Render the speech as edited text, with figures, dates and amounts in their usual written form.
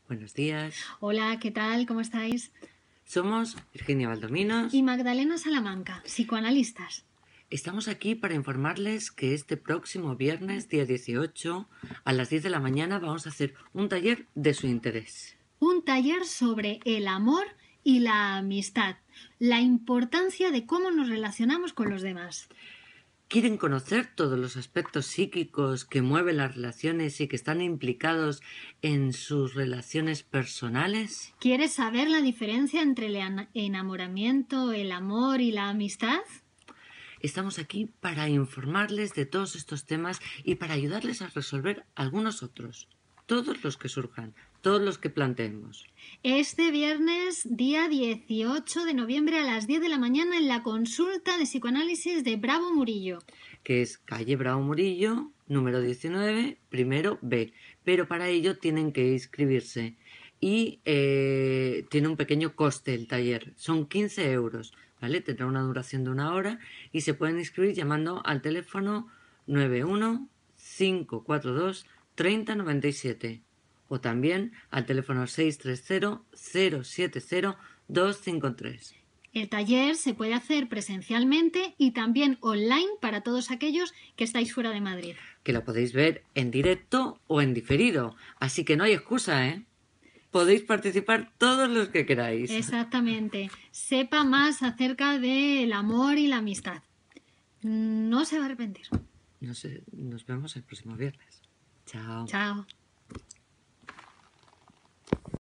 Buenos días. Hola, ¿qué tal? ¿Cómo estáis? Somos Virginia Valdominos. Y Magdalena Salamanca, psicoanalistas. Estamos aquí para informarles que este próximo viernes, día 18, a las 10 de la mañana vamos a hacer un taller de su interés. Un taller sobre el amor y la amistad, la importancia de cómo nos relacionamos con los demás. ¿Quieren conocer todos los aspectos psíquicos que mueven las relaciones y que están implicados en sus relaciones personales? ¿Quieres saber la diferencia entre el enamoramiento, el amor y la amistad? Estamos aquí para informarles de todos estos temas y para ayudarles a resolver algunos otros, todos los que surjan, todos los que planteemos. Este viernes, día 18 de noviembre a las 10 de la mañana en la consulta de psicoanálisis de Bravo Murillo. Que es calle Bravo Murillo, número 19, primero B. Pero para ello tienen que inscribirse y tiene un pequeño coste el taller, son 15 euros, ¿vale? Tendrá una duración de 1 hora y se pueden inscribir llamando al teléfono 91 542 3097 o también al teléfono 630 070 253. El taller se puede hacer presencialmente y también online para todos aquellos que estáis fuera de Madrid. Que lo podéis ver en directo o en diferido, así que no hay excusa, ¿eh? Podéis participar todos los que queráis. Exactamente. Sepa más acerca del amor y la amistad. No se va a arrepentir. Nos vemos el próximo viernes. Chao. Chao.